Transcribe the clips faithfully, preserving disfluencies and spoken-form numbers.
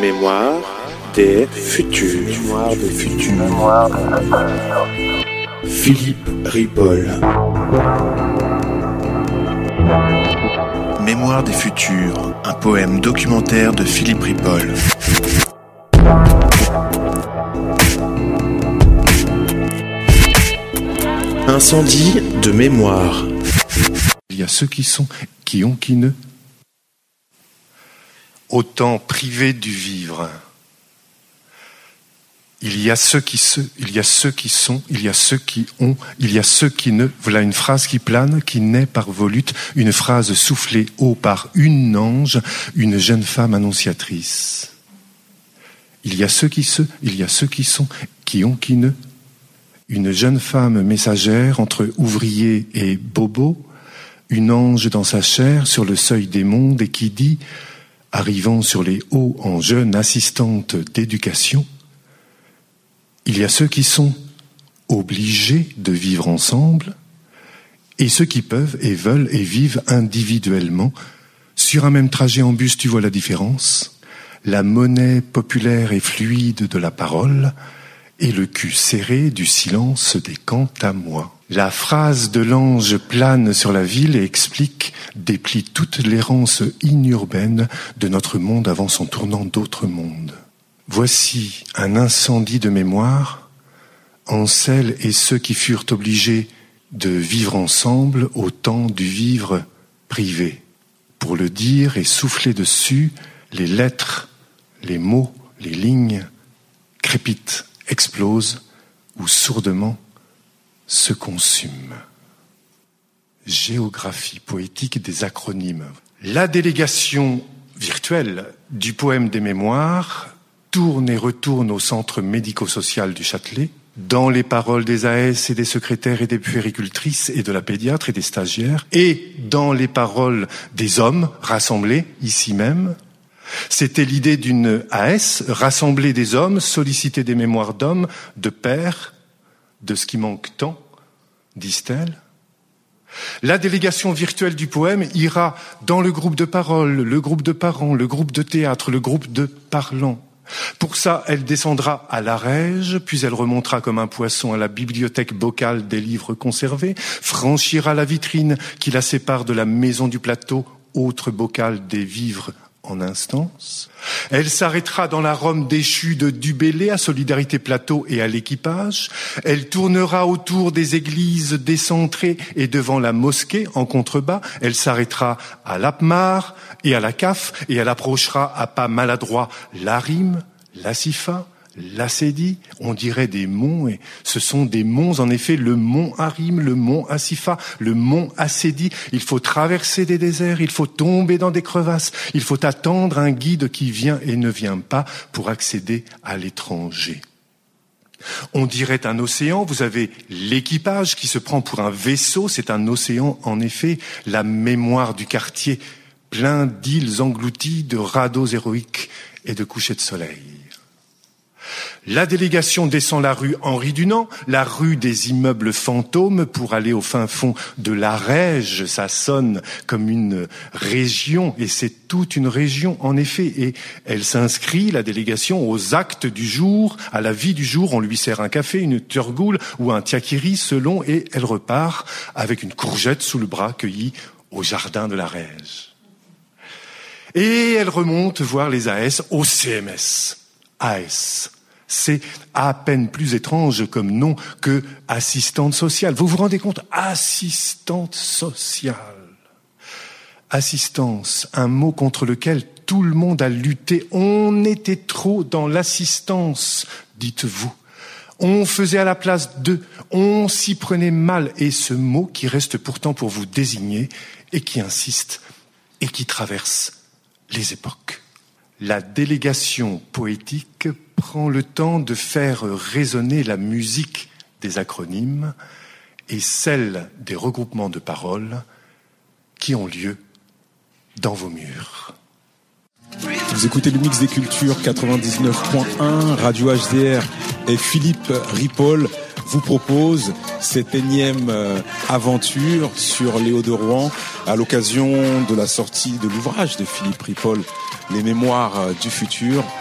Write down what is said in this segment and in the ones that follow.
Mémoire des futurs. Mémoire des futurs. Philippe Ripoll. Mémoire des futurs, un poème documentaire de Philippe Ripoll. Incendie de mémoire. Il y a ceux qui sont, qui ont, qui ne. Autant privés du vivre. Il y a ceux qui se, il y a ceux qui sont, il y a ceux qui ont, il y a ceux qui ne. Voilà une phrase qui plane, qui naît par volute, une phrase soufflée haut par une ange, une jeune femme annonciatrice. Il y a ceux qui se, il y a ceux qui sont, qui ont, qui ne. Une jeune femme messagère entre ouvrier et bobo, une ange dans sa chair sur le seuil des mondes et qui dit, arrivant sur les hauts en jeune assistante d'éducation, il y a ceux qui sont obligés de vivre ensemble et ceux qui peuvent et veulent et vivent individuellement. Sur un même trajet en bus, tu vois la différence. La monnaie populaire et fluide de la parole et le cul serré du silence des quant à moi. La phrase de l'ange plane sur la ville et explique, déplie toute l'errance inurbaine de notre monde avant son tournant d'autres mondes. Voici un incendie de mémoire en celles et ceux qui furent obligés de vivre ensemble au temps du vivre privé. Pour le dire et souffler dessus, les lettres, les mots, les lignes crépitent, explosent ou sourdement se consument. Géographie poétique des acronymes. La délégation virtuelle du poème des mémoires tourne et retourne au centre médico-social du Châtelet, dans les paroles des A S et des secrétaires et des puéricultrices et de la pédiatre et des stagiaires, et dans les paroles des hommes rassemblés ici même. C'était l'idée d'une A S, rassembler des hommes, solliciter des mémoires d'hommes, de pères, de ce qui manque tant, disent-elles. La délégation virtuelle du poème ira dans le groupe de parole, le groupe de parents, le groupe de théâtre, le groupe de parlants. Pour ça, elle descendra à l'Arège, puis elle remontera comme un poisson à la bibliothèque boccale des livres conservés, franchira la vitrine qui la sépare de la maison du plateau, autre bocal des vivres en instance. Elle s'arrêtera dans la Rome déchue de Dubélé à Solidarité Plateau et à l'équipage. Elle tournera autour des églises décentrées et devant la mosquée en contrebas. Elle s'arrêtera à l'Apmar et à la C A F et elle approchera à pas maladroits l'Arim, la Sifa, la Sédi, on dirait des monts, et ce sont des monts, en effet, le mont Arim, le mont Asifa, le mont Assédi. Il faut traverser des déserts, il faut tomber dans des crevasses, il faut attendre un guide qui vient et ne vient pas pour accéder à l'étranger. On dirait un océan, vous avez l'équipage qui se prend pour un vaisseau, c'est un océan, en effet, la mémoire du quartier, plein d'îles englouties, de radeaux héroïques et de couchers de soleil. La délégation descend la rue Henri Dunant, la rue des immeubles fantômes, pour aller au fin fond de l'Arège. Ça sonne comme une région, et c'est toute une région, en effet. Et elle s'inscrit, la délégation, aux actes du jour, à la vie du jour. On lui sert un café, une turgoule ou un tiakiri, selon, et elle repart avec une courgette sous le bras, cueillie au jardin de l'Arège. Et elle remonte voir les A S au C M S. A S. C'est à peine plus étrange comme nom que assistante sociale. Vous vous rendez compte? Assistante sociale. Assistance, un mot contre lequel tout le monde a lutté. On était trop dans l'assistance, dites-vous. On faisait à la place de, on s'y prenait mal. Et ce mot qui reste pourtant pour vous désigner et qui insiste et qui traverse les époques. La délégation poétique prend le temps de faire résonner la musique des acronymes et celle des regroupements de paroles qui ont lieu dans vos murs. Vous écoutez le Mix des Cultures quatre-vingt-dix-neuf point un, Radio H D R et Philippe Ripoll vous propose cette énième euh, aventure sur Léo de Rohan à l'occasion de la sortie de l'ouvrage de Philippe Ripoll, Les Mémoires du futur,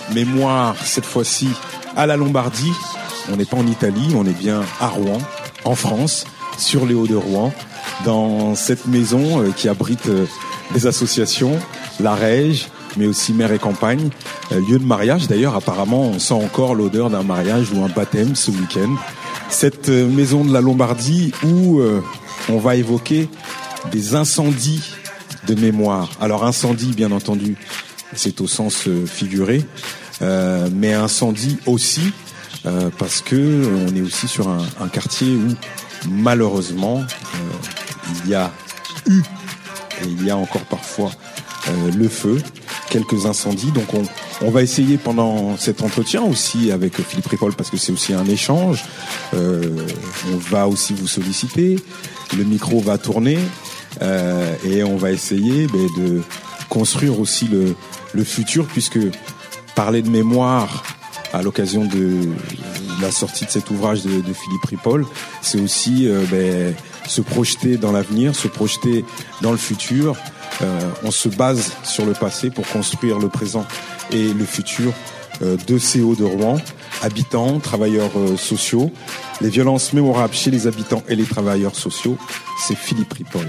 mémoire, cette fois-ci à la Lombardie. On n'est pas en Italie, on est bien à Rouen, en France, sur les Hauts de Rouen, dans cette maison euh, qui abrite euh, des associations, la Rège, mais aussi Mère et Campagne, euh, lieu de mariage. D'ailleurs, apparemment, on sent encore l'odeur d'un mariage ou un baptême ce week-end. Cette euh, maison de la Lombardie où euh, on va évoquer des incendies de mémoire. Alors, incendie, bien entendu, c'est au sens euh, figuré, euh, mais incendie aussi, euh, parce que on est aussi sur un, un quartier où, malheureusement, euh, il y a eu, et il y a encore parfois, euh, le feu, quelques incendies. Donc on, on va essayer pendant cet entretien aussi avec Philippe Ripoll, parce que c'est aussi un échange. Euh, on va aussi vous solliciter, le micro va tourner euh, et on va essayer ben, de construire aussi le, le futur, puisque parler de mémoire à l'occasion de la sortie de cet ouvrage de, de Philippe Ripoll, c'est aussi euh, ben, se projeter dans l'avenir, se projeter dans le futur. Euh, on se base sur le passé pour construire le présent et le futur euh, de ces Hauts de Rouen. Habitants, travailleurs euh, sociaux, les violences mémorables chez les habitants et les travailleurs sociaux, c'est Philippe Ripoll.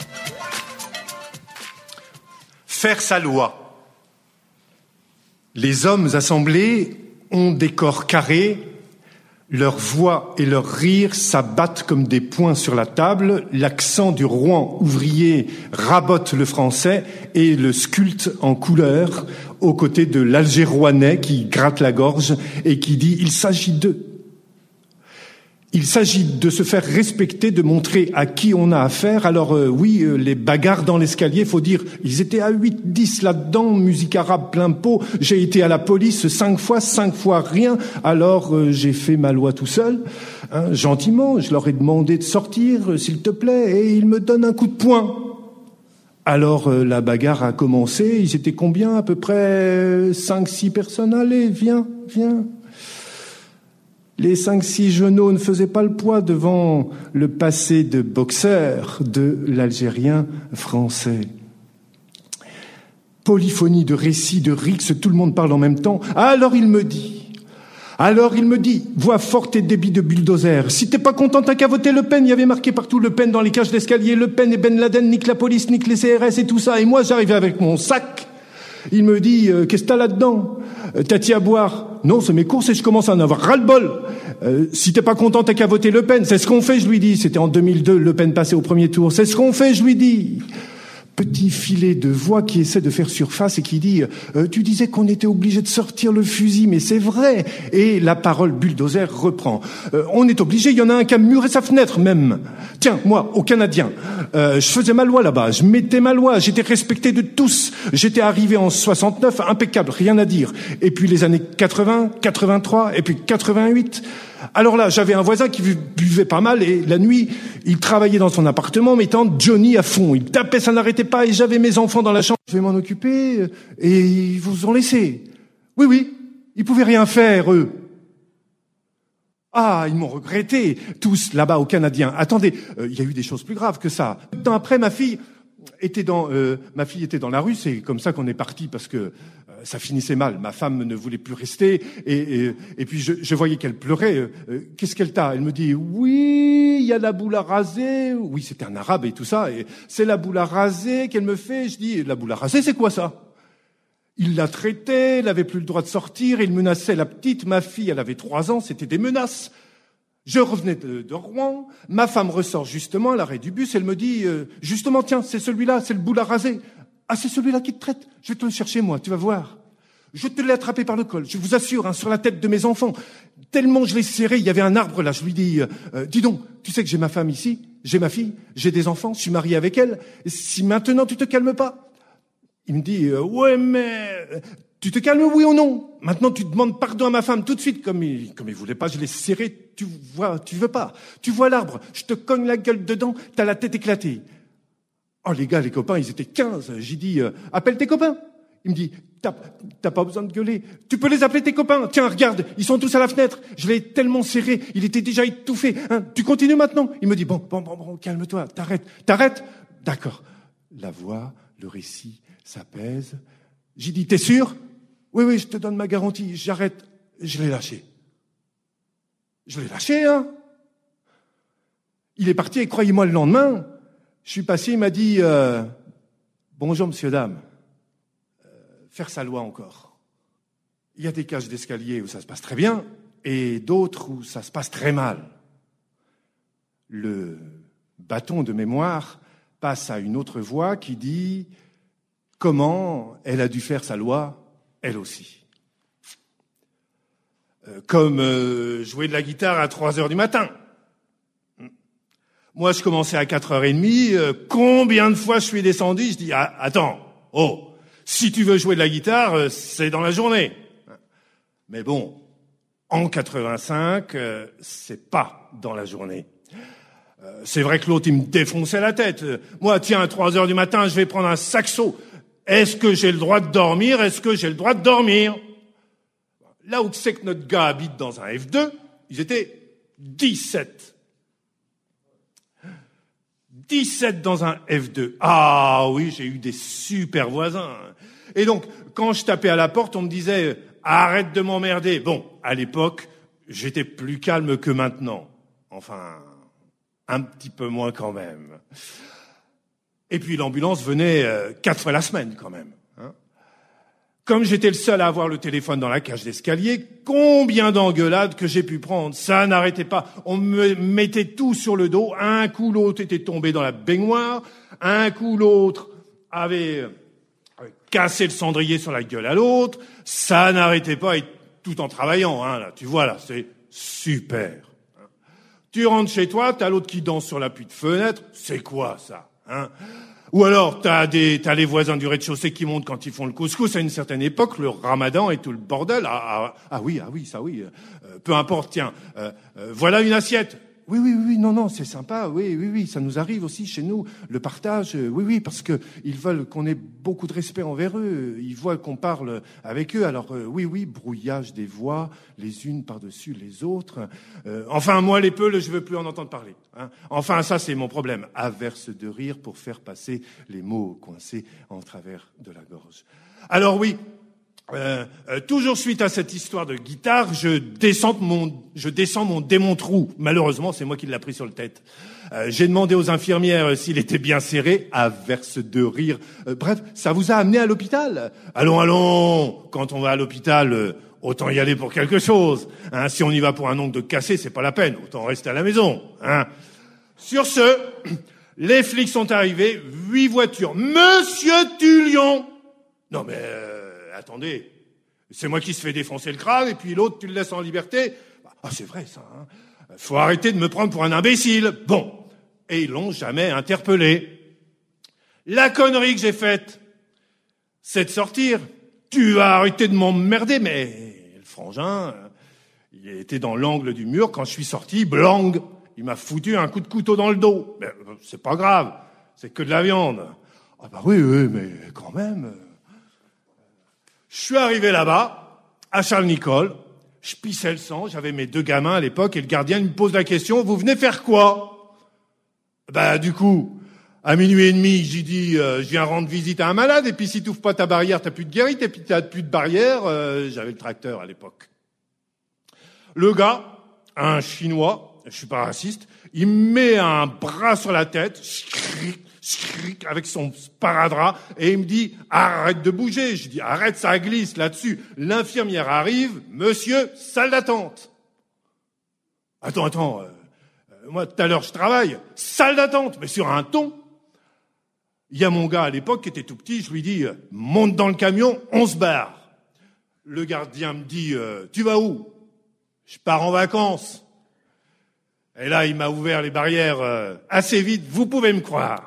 Faire sa loi. Les hommes assemblés ont des corps carrés, leurs voix et leurs rires s'abattent comme des poings sur la table, l'accent du Rouen ouvrier rabote le français et le sculpte en couleur, aux côtés de l'Algérois qui gratte la gorge et qui dit « il s'agit d'eux ». Il s'agit de se faire respecter, de montrer à qui on a affaire. Alors euh, oui, euh, les bagarres dans l'escalier, faut dire, ils étaient à huit dix là-dedans, musique arabe plein pot. J'ai été à la police cinq fois, cinq fois rien. Alors euh, j'ai fait ma loi tout seul, hein, gentiment. Je leur ai demandé de sortir, euh, s'il te plaît, et ils me donnent un coup de poing. Alors euh, la bagarre a commencé. Ils étaient combien? À peu près cinq six personnes. Allez, viens, viens. Les cinq six genoux ne faisaient pas le poids devant le passé de boxeur de l'Algérien français. Polyphonie de récits, de rixes, tout le monde parle en même temps. Alors il me dit, alors il me dit, voix forte et débit de bulldozer, si t'es pas content, t'as qu'à voter Le Pen. Il y avait marqué partout Le Pen dans les cages d'escalier, Le Pen et Ben Laden, nique la police, nique les C R S et tout ça. Et moi j'arrivais avec mon sac. Il me dit, euh, qu'est-ce que t'as là-dedans? euh, T'as-tu à boire? Non, c'est mes courses et je commence à en avoir ras-le-bol. Euh, si t'es pas content, t'as qu'à voter Le Pen. C'est ce qu'on fait, je lui dis. C'était en deux mille deux, Le Pen passé au premier tour. C'est ce qu'on fait, je lui dis. Petit filet de voix qui essaie de faire surface et qui dit euh, « Tu disais qu'on était obligé de sortir le fusil, mais c'est vrai !» Et la parole bulldozer reprend. Euh, « On est obligé, il y en a un qui a muré sa fenêtre même. Tiens, moi, au Canadien, euh, je faisais ma loi là-bas, je mettais ma loi, j'étais respecté de tous. J'étais arrivé en soixante-neuf, impeccable, rien à dire. Et puis les années quatre-vingts, quatre-vingt-trois, et puis quatre-vingt-huit... Alors là, j'avais un voisin qui buvait pas mal et la nuit, il travaillait dans son appartement mettant Johnny à fond. Il tapait, ça n'arrêtait pas et j'avais mes enfants dans la chambre. Je vais m'en occuper et ils vous ont laissé. Oui, oui, ils pouvaient rien faire, eux. Ah, ils m'ont regretté, tous là-bas au Canadien. Attendez, euh, il y a eu des choses plus graves que ça. Peu de temps après, ma fille était dans, euh, ma fille était dans la rue. C'est comme ça qu'on est parti parce que euh, ça finissait mal. Ma femme ne voulait plus rester et, et, et puis je, je voyais qu'elle pleurait. Euh, Qu'est-ce qu'elle t'a? Elle me dit oui, il y a la boule à raser. Oui, c'était un arabe et tout ça. Et c'est la boule à raser qu'elle me fait. Je dis la boule à raser, c'est quoi ça? Il la traitait, elle avait plus le droit de sortir. Il menaçait la petite. Ma fille, elle avait trois ans. C'était des menaces. Je revenais de, de Rouen, ma femme ressort justement à l'arrêt du bus, elle me dit euh, « Justement, tiens, c'est celui-là, c'est le boule à raser. »« Ah, c'est celui-là qui te traite. Je vais te le chercher, moi, tu vas voir. Je te l'ai attrapé par le col, je vous assure, hein, sur la tête de mes enfants. Tellement je l'ai serré, il y avait un arbre là, je lui dis euh, « Dis donc, tu sais que j'ai ma femme ici, j'ai ma fille, j'ai des enfants, je suis marié avec elle. Si maintenant tu te calmes pas ?» Il me dit euh, « Ouais, mais... » Tu te calmes, oui ou non? Maintenant, tu demandes pardon à ma femme tout de suite, comme il, comme il voulait pas, je l'ai serré. Tu vois, tu veux pas. Tu vois l'arbre, je te cogne la gueule dedans, t'as la tête éclatée. Oh, les gars, les copains, ils étaient quinze. J'ai dit, euh, appelle tes copains. Il me dit, t'as, t'as pas besoin de gueuler. Tu peux les appeler tes copains. Tiens, regarde, ils sont tous à la fenêtre. Je l'ai tellement serré, il était déjà étouffé. Hein, tu continues maintenant? Il me dit, bon, bon, bon, bon, calme-toi, t'arrêtes, t'arrêtes. D'accord. La voix, le récit s'apaise. J'ai dit, t'es sûr? Oui, oui, je te donne ma garantie, j'arrête. Je l'ai lâché. Je l'ai lâché, hein. Il est parti et croyez-moi, le lendemain, je suis passé, il m'a dit euh, « Bonjour, monsieur, dame. Euh, faire sa loi encore. Il y a des cages d'escalier où ça se passe très bien et d'autres où ça se passe très mal. Le bâton de mémoire passe à une autre voix qui dit comment elle a dû faire sa loi, elle aussi. Euh, comme euh, jouer de la guitare à trois heures du matin. Moi, je commençais à quatre heures trente. Euh, combien de fois je suis descendu, je dis ah, « Attends, oh, si tu veux jouer de la guitare, euh, c'est dans la journée. » Mais bon, en quatre-vingt-cinq, euh, c'est pas dans la journée. Euh, c'est vrai que l'autre, il me défonçait la tête. Euh, moi, tiens, à trois heures du matin, je vais prendre un saxo. Est-ce que j'ai le droit de dormir? Est-ce que j'ai le droit de dormir? Là où c'est que notre gars habite dans un F deux, ils étaient dix-sept. dix-sept dans un F deux. Ah oui, j'ai eu des super voisins. Et donc, quand je tapais à la porte, on me disait « Arrête de m'emmerder ». Bon, à l'époque, j'étais plus calme que maintenant. Enfin, un petit peu moins quand même. Et puis l'ambulance venait euh, quatre fois la semaine quand même. Hein. Comme j'étais le seul à avoir le téléphone dans la cage d'escalier, combien d'engueulades que j'ai pu prendre. Ça n'arrêtait pas. On me mettait tout sur le dos. Un coup, l'autre était tombé dans la baignoire. Un coup, l'autre avait cassé le cendrier sur la gueule à l'autre. Ça n'arrêtait pas, et tout en travaillant. Hein, là, tu vois, là, c'est super. Hein. Tu rentres chez toi, t'as l'autre qui danse sur l'appui de fenêtre. C'est quoi, ça, hein? Ou alors, t'as des, t'as les voisins du rez-de-chaussée qui montent quand ils font le couscous. À une certaine époque, le ramadan et tout le bordel. Ah, ah, ah oui, ah oui, ça oui. Euh, peu importe, tiens, euh, euh, voilà une assiette. Oui, oui, oui, non, non, c'est sympa. Oui, oui, oui, ça nous arrive aussi chez nous. Le partage, euh, oui, oui, parce que ils veulent qu'on ait beaucoup de respect envers eux. Ils voient qu'on parle avec eux. Alors, euh, oui, oui, brouillage des voix, les unes par-dessus les autres. Euh, enfin, moi, les peuls, je veux plus en entendre parler. Hein. Enfin, ça, c'est mon problème. Averse de rire pour faire passer les mots coincés en travers de la gorge. Alors oui. Euh, euh, toujours suite à cette histoire de guitare, je descends mon, je descends mon démon trou. Malheureusement, c'est moi qui l'ai pris sur le tête. Euh, j'ai demandé aux infirmières euh, s'il était bien serré, averse de rire. Euh, bref, ça vous a amené à l'hôpital. Allons, allons. Quand on va à l'hôpital, euh, autant y aller pour quelque chose. Hein, si on y va pour un ongle de cassé, c'est pas la peine. Autant rester à la maison. Hein. Sur ce, les flics sont arrivés, huit voitures. Monsieur Tullion. Non mais. Euh, Attendez, c'est moi qui se fais défoncer le crâne et puis l'autre, tu le laisses en liberté. Ah, c'est vrai, ça. Hein. Faut arrêter de me prendre pour un imbécile. Bon. Et ils l'ont jamais interpellé. La connerie que j'ai faite, c'est de sortir. Tu vas arrêter de m'emmerder, mais le frangin, il était dans l'angle du mur. Quand je suis sorti, blang, il m'a foutu un coup de couteau dans le dos. Mais c'est pas grave, c'est que de la viande. Ah bah oui, oui, mais quand même... Je suis arrivé là-bas, à Charles-Nicolle, je pissais le sang, j'avais mes deux gamins à l'époque, et le gardien me pose la question, vous venez faire quoi? Bah du coup, à minuit et demi, j'ai dit, euh, je viens rendre visite à un malade, et puis si t'ouvres pas ta barrière, t'as plus de guérite, et puis t'as plus de barrière, euh, j'avais le tracteur à l'époque. Le gars, un Chinois, je suis pas raciste, il me met un bras sur la tête, avec son sparadrap, et il me dit « Arrête de bouger !» Je dis « Arrête, ça glisse là-dessus !» L'infirmière arrive, « Monsieur, salle d'attente !» Attends, attends, euh, euh, moi tout à l'heure je travaille, salle d'attente, mais sur un ton. Il y a mon gars à l'époque qui était tout petit, je lui dis « Monte dans le camion, on se barre !» Le gardien me dit euh, « Tu vas où ?»« Je pars en vacances. » Et là, il m'a ouvert les barrières euh, assez vite, vous pouvez me croire.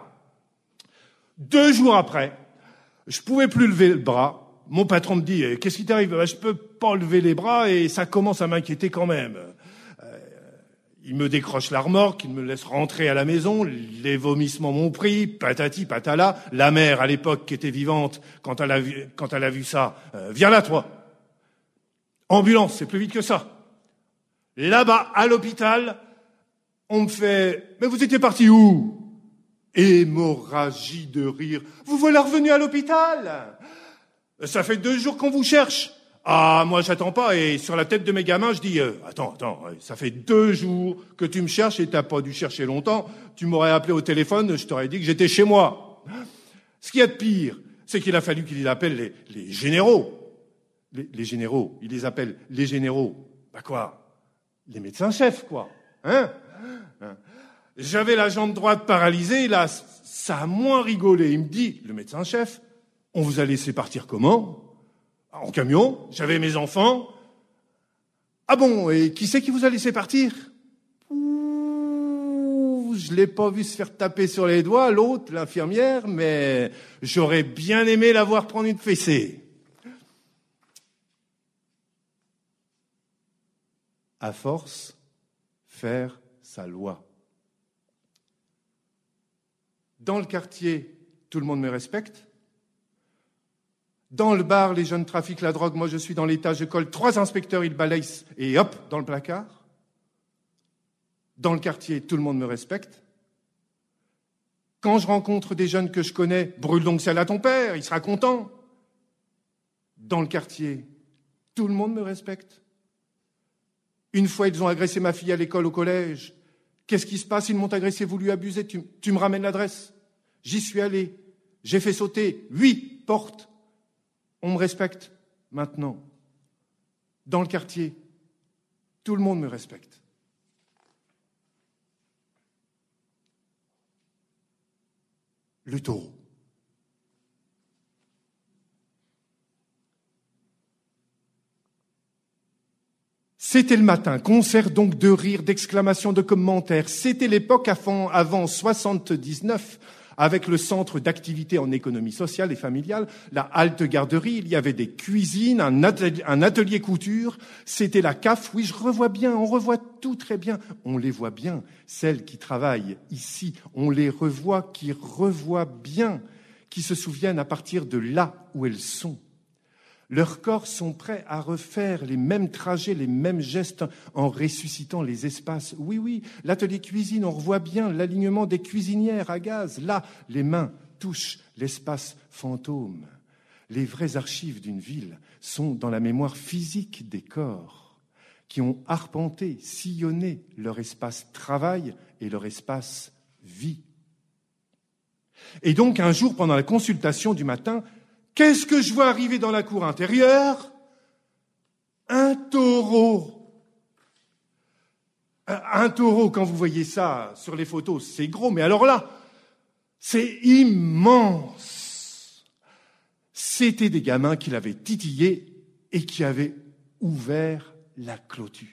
Deux jours après, je pouvais plus lever le bras. Mon patron me dit « Qu'est-ce qui t'arrive ?»« Ben, je peux pas lever les bras et ça commence à m'inquiéter quand même. Euh, » Il me décroche la remorque, il me laisse rentrer à la maison, les vomissements m'ont pris, patati patala. La mère, à l'époque, qui était vivante, quand elle a vu, quand elle a vu ça, euh, « Viens là, toi !» Ambulance, c'est plus vite que ça. Là-bas, à l'hôpital, on me fait « Mais vous étiez parti où ?» Hémorragie de rire. « Vous voilà revenu à l'hôpital ?» Ça fait deux jours qu'on vous cherche. Ah, moi, j'attends pas. Et sur la tête de mes gamins, je dis, euh, attends, attends, ça fait deux jours que tu me cherches et t'as pas dû chercher longtemps. Tu m'aurais appelé au téléphone, je t'aurais dit que j'étais chez moi. Ce qu'il y a de pire, c'est qu'il a fallu qu'il appelle les, les généraux. Les, les généraux, il les appelle les généraux. Bah quoi? Les médecins-chefs, quoi. Hein, hein. J'avais la jambe droite paralysée, là, ça a moins rigolé. Il me dit, le médecin-chef, on vous a laissé partir comment? En camion, j'avais mes enfants. Ah bon, et qui c'est qui vous a laissé partir? Ouh, je l'ai pas vu se faire taper sur les doigts, l'autre, l'infirmière, mais j'aurais bien aimé la voir prendre une fessée. À force, faire sa loi. Dans le quartier, tout le monde me respecte. Dans le bar, les jeunes trafiquent la drogue. Moi, je suis dans l'état, je colle trois inspecteurs, ils balayent et hop, dans le placard. Dans le quartier, tout le monde me respecte. Quand je rencontre des jeunes que je connais, brûle donc celle à ton père, il sera content. Dans le quartier, tout le monde me respecte. Une fois, ils ont agressé ma fille à l'école, au collège. Qu'est-ce qui se passe? Ils m'ont agressé, voulu abuser. Tu, tu me ramènes l'adresse? J'y suis allé. J'ai fait sauter huit portes. On me respecte maintenant. Dans le quartier, tout le monde me respecte. Le taureau. C'était le matin, concert donc de rires, d'exclamations, de commentaires. C'était l'époque avant, avant soixante-dix-neuf, avec le centre d'activité en économie sociale et familiale, la halte garderie, il y avait des cuisines, un atelier, un atelier couture, c'était la C A F. Oui, je revois bien, on revoit tout très bien. On les voit bien, celles qui travaillent ici, on les revoit, qui revoient bien, qui se souviennent à partir de là où elles sont. Leurs corps sont prêts à refaire les mêmes trajets, les mêmes gestes en ressuscitant les espaces. Oui, oui, l'atelier cuisine, on revoit bien l'alignement des cuisinières à gaz. Là, les mains touchent l'espace fantôme. Les vraies archives d'une ville sont dans la mémoire physique des corps qui ont arpenté, sillonné leur espace travail et leur espace vie. Et donc, un jour, pendant la consultation du matin, qu'est-ce que je vois arriver dans la cour intérieure? Un taureau. Un taureau, quand vous voyez ça sur les photos, c'est gros, mais alors là, c'est immense. C'était des gamins qui l'avaient titillé et qui avaient ouvert la clôture.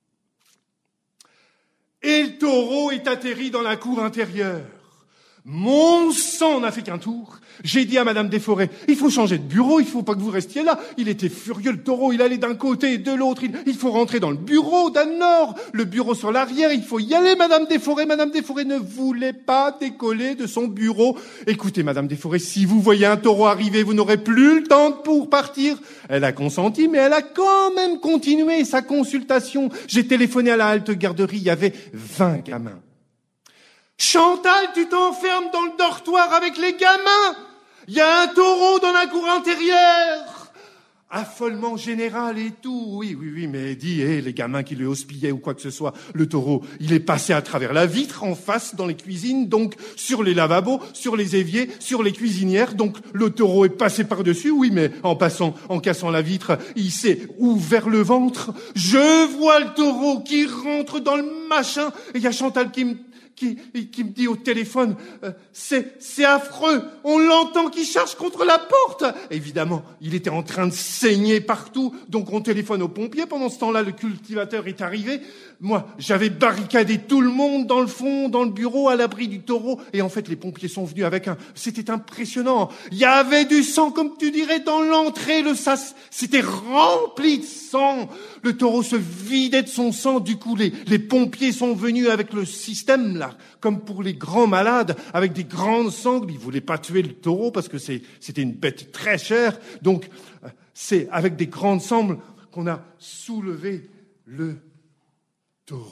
Et le taureau est atterri dans la cour intérieure. Mon sang n'a fait qu'un tour. J'ai dit à Madame Desforêts, il faut changer de bureau, il faut pas que vous restiez là. Il était furieux, le taureau, il allait d'un côté et de l'autre. Il, il faut rentrer dans le bureau d'un nord, le bureau sur l'arrière, il faut y aller, Madame Desforêts. Madame Desforêts ne voulait pas décoller de son bureau. Écoutez, Madame Desforêts, si vous voyez un taureau arriver, vous n'aurez plus le temps pour partir. Elle a consenti, mais elle a quand même continué sa consultation. J'ai téléphoné à la halte garderie, il y avait vingt gamins. Chantal, tu t'enfermes dans le dortoir avec les gamins. Il y a un taureau dans la cour intérieure. Affolement général et tout. Oui, oui, oui, mais dis, hey, les gamins qui le hospillaient ou quoi que ce soit, le taureau, il est passé à travers la vitre en face dans les cuisines, donc sur les lavabos, sur les éviers, sur les cuisinières. Donc le taureau est passé par-dessus, oui, mais en passant, en cassant la vitre, il s'est ouvert le ventre. Je vois le taureau qui rentre dans le machin. Et il y a Chantal qui me Qui, qui me dit au téléphone, euh, c'est, c'est affreux, on l'entend qui charge contre la porte. Évidemment, il était en train de saigner partout, donc on téléphone aux pompiers. Pendant ce temps-là, le cultivateur est arrivé. Moi, j'avais barricadé tout le monde dans le fond, dans le bureau, à l'abri du taureau. Et en fait, les pompiers sont venus avec un... C'était impressionnant. Il y avait du sang, comme tu dirais, dans l'entrée. Le sas, c'était rempli de sang. Le taureau se vidait de son sang. Du coup, les, les pompiers sont venus avec le système, là, comme pour les grands malades, avec des grandes sangles. Ils voulaient pas tuer le taureau parce que c'est, c'était une bête très chère. Donc, c'est avec des grandes sangles qu'on a soulevé le taureau.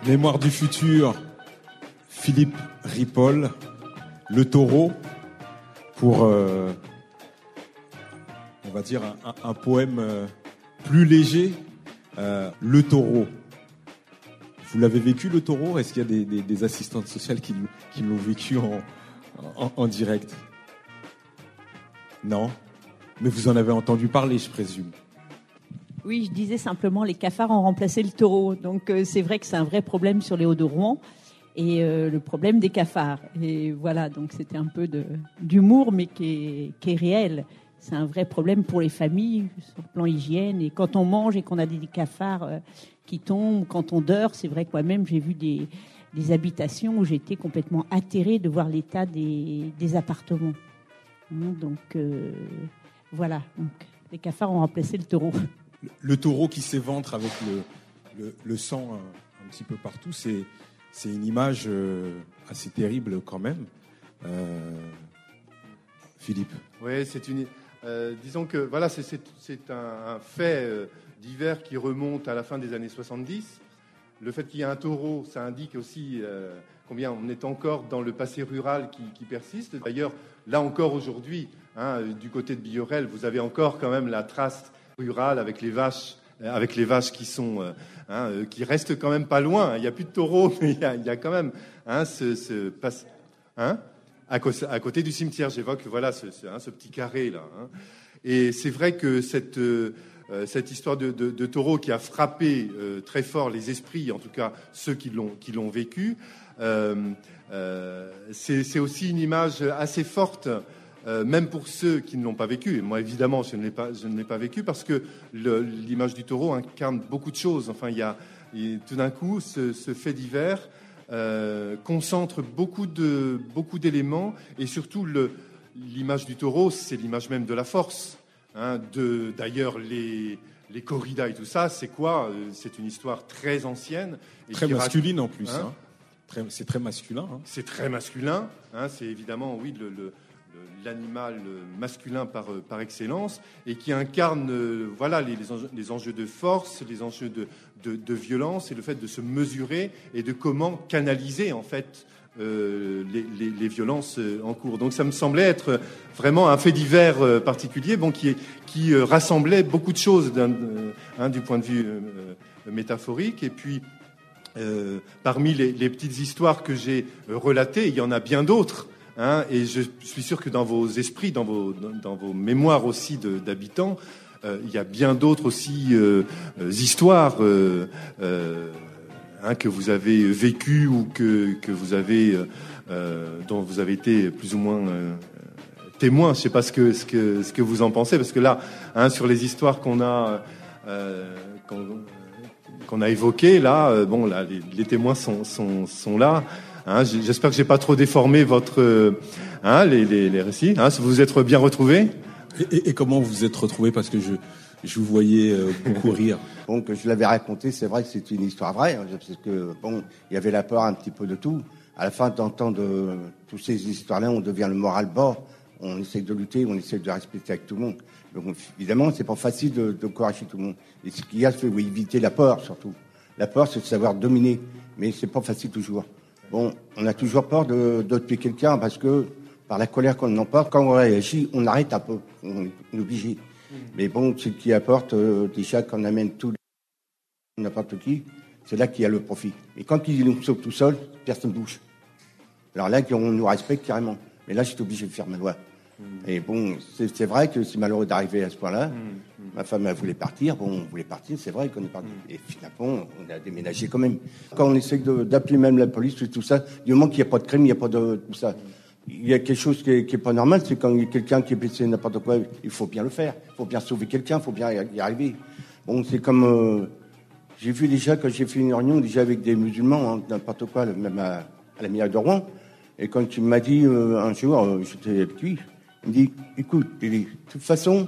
Mémoire du futur, Philippe Ripoll, Le Taureau, pour, euh, on va dire, un, un, un poème euh, plus léger, euh, Le Taureau. Vous l'avez vécu, Le Taureau? Est-ce qu'il y a des, des, des assistantes sociales qui, qui l'ont vécu en, en, en direct? Non? Mais vous en avez entendu parler, je présume. Oui, je disais simplement, les cafards ont remplacé le taureau. Donc euh, c'est vrai que c'est un vrai problème sur les Hauts-de-Rouen. Et euh, le problème des cafards. Et voilà, donc c'était un peu de, d'humour, mais qui est, qui est réel. C'est un vrai problème pour les familles, sur le plan hygiène. Et quand on mange et qu'on a des cafards euh, qui tombent, quand on dort, c'est vrai que moi-même, j'ai vu des, des habitations où j'étais complètement atterrée de voir l'état des, des appartements. Donc euh, voilà, donc, les cafards ont remplacé le taureau. Le, le taureau qui s'éventre avec le, le, le sang un, un petit peu partout, c'est, c'est une image euh, assez terrible quand même. Euh, Philippe. Oui, c'est une. Euh, disons que voilà, c'est, c'est, c'est un, un fait euh, divers qui remonte à la fin des années soixante-dix. Le fait qu'il y ait un taureau, ça indique aussi euh, combien on est encore dans le passé rural qui, qui persiste. D'ailleurs, là encore aujourd'hui, hein, du côté de Billorel, vous avez encore quand même la trace rurale avec les vaches, avec les vaches qui sont, euh, hein, qui restent quand même pas loin. Il n'y a plus de taureaux, mais il y a, il y a quand même hein, ce, ce passe, hein, à, co- à côté du cimetière. J'évoque voilà ce, ce, hein, ce petit carré là. Hein. Et c'est vrai que cette euh, cette histoire de, de, de taureau qui a frappé euh, très fort les esprits, en tout cas ceux qui l'ont qui l'ont vécu, euh, euh, c'est, c'est aussi une image assez forte. Euh, même pour ceux qui ne l'ont pas vécu, et moi évidemment je ne l'ai pas, je ne l'ai pas vécu parce que le, l'image du taureau incarne beaucoup de choses. Enfin, il y a, il, tout d'un coup, ce, ce fait divers euh, concentre beaucoup de, beaucoup d'éléments et surtout le, l'image du taureau, c'est l'image même de la force. Hein, de, d'ailleurs, les, les corridas et tout ça, c'est quoi? C'est une histoire très ancienne, et très masculine raconte, en plus. Hein, hein. Très, c'est très masculin. Hein. C'est très masculin. Hein, c'est évidemment, oui, le, le l'animal masculin par, par excellence et qui incarne euh, voilà, les, les, enjeux, les enjeux de force, les enjeux de, de, de violence et le fait de se mesurer et de comment canaliser en fait euh, les, les, les violences en cours. Donc ça me semblait être vraiment un fait divers euh, particulier bon, qui, qui euh, rassemblait beaucoup de choses d'un, euh, hein, du point de vue euh, métaphorique. Et puis euh, parmi les, les petites histoires que j'ai relatées, il y en a bien d'autres. Hein, et je suis sûr que dans vos esprits, dans vos, dans, dans vos mémoires aussi de, d'habitants, euh, il y a bien d'autres aussi euh, euh, histoires euh, euh, hein, que vous avez vécues ou que, que vous avez, euh, dont vous avez été plus ou moins euh, témoin. Je ne sais pas ce que, ce, que, ce que vous en pensez, parce que là, hein, sur les histoires qu'on a, euh, qu'on, qu'on a évoquées, là, euh, bon, là, les, les témoins sont, sont, sont là. Hein, j'espère que j'ai pas trop déformé votre, hein, les, les, les récits. Hein, vous vous êtes bien retrouvés. Et, et, et comment vous vous êtes retrouvés? Parce que je, je vous voyais euh, beaucoup rire. Bon, que je l'avais raconté, c'est vrai que c'est une histoire vraie, hein, parce que bon, il y avait la peur un petit peu de tout. À la fin, d'entendre euh, toutes ces histoires-là, on devient le moral bas. On essaie de lutter, on essaie de respecter avec tout le monde. Donc, évidemment, c'est pas facile de, de corriger tout le monde. Et ce qu'il y a, c'est éviter la peur, surtout. La peur, c'est de savoir dominer, mais c'est pas facile toujours. Bon, on a toujours peur de, de tuer quelqu'un parce que, par la colère qu'on emporte, quand on réagit, on arrête un peu, on est obligé. Mmh. Mais bon, ce qui apporte, euh, déjà, qu'on amène tout, n'importe qui, c'est là qu'il y a le profit. Et quand ils nous sauvent tout seuls, personne ne bouge. Alors là, on nous respecte carrément. Mais là, j'étais obligé de faire ma loi. Mmh. Et bon, c'est, c'est vrai que c'est malheureux d'arriver à ce point-là. Mmh. Ma femme, elle voulait partir. Bon, on voulait partir, c'est vrai qu'on est parti. Mmh. Et finalement, on a déménagé quand même. Quand on essaie de, d'appeler même la police et tout ça, du moment qu'il n'y a pas de crime, il n'y a pas de tout ça. Il y a quelque chose qui est, qui est pas normal, c'est quand il y a quelqu'un qui est blessé n'importe quoi, il faut bien le faire. Il faut bien sauver quelqu'un, il faut bien y arriver. Bon, c'est comme... Euh, j'ai vu déjà, quand j'ai fait une réunion, déjà avec des musulmans, hein, n'importe quoi, même à, à la mairie de Rouen, et quand il m'a dit euh, un jour, euh, j'étais avec lui, il me dit, écoute, il dit, de toute façon,